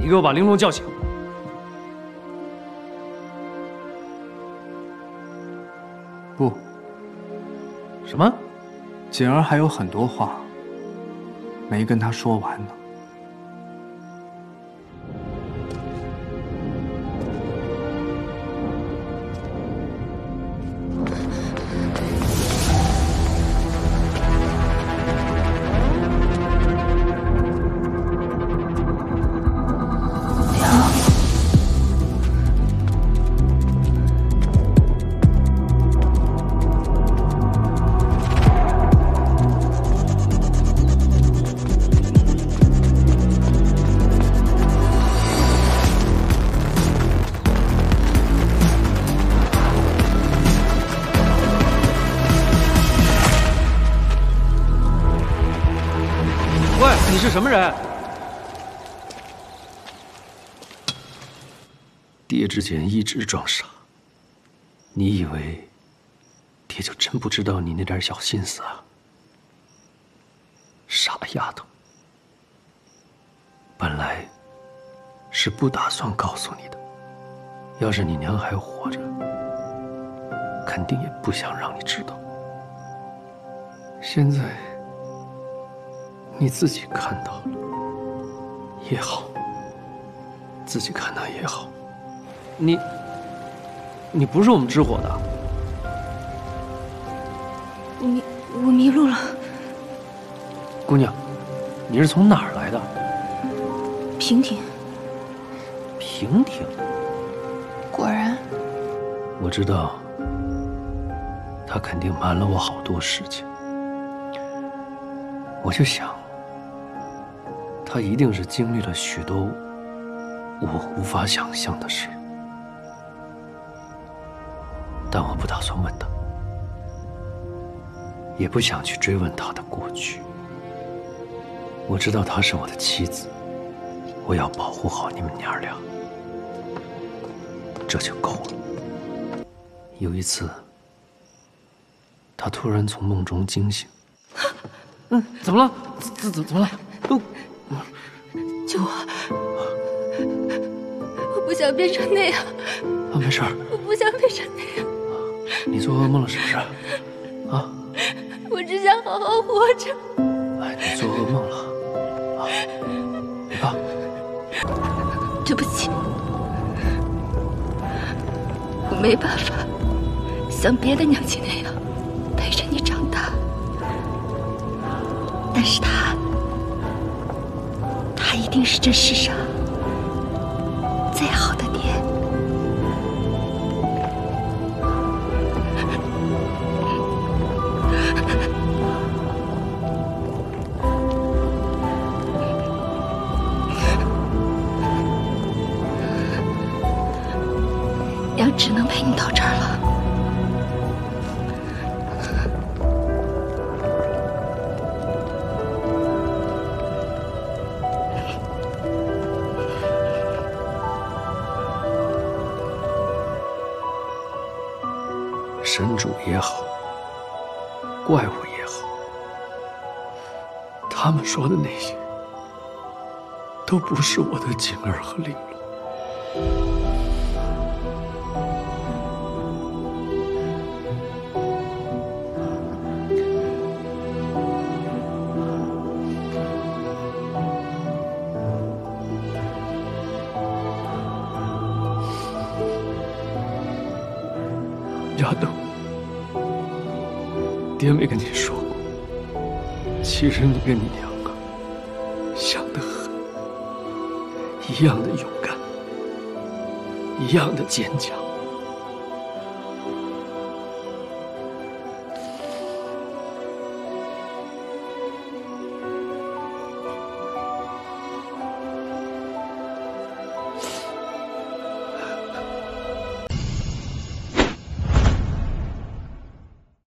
给我把玲珑叫醒。 不。 什么？ 锦儿还有很多话没跟她说完呢。 你是什么人？ 爹之前一直装傻，你以为爹就真不知道你那点小心思啊？傻丫头，本来是不打算告诉你的，要是你娘还活着，肯定也不想让你知道。现在。 你自己看到了也好，自己看到也好。 你不是我们支火的。 我迷路了。 姑娘，你是从哪儿来的？ 平亭。 平亭。 果然。 我知道，他肯定瞒了我好多事情。我就想。 他一定是经历了许多我无法想象的事，但我不打算问他，也不想去追问他的过去。我知道她是我的妻子，我要保护好你们娘俩，这就够了。有一次，他突然从梦中惊醒， 怎么了？怎么了？都。 救我！我不想变成那样。 啊，没事儿。 我不想变成那样。 你做噩梦了是不是？啊？ 我只想好好活着。 哎，你做噩梦了。啊，别怕。 对不起，我没办法像别的娘亲那样陪着你长大，但是他一定是这世上最好的爹。娘只能陪你到这儿了。 神主也好，怪物也好，他们说的那些，都不是我的景儿和玲珑。丫头。 爹没跟你说过，其实你跟你娘啊，像得很，一样的勇敢，一样的坚强。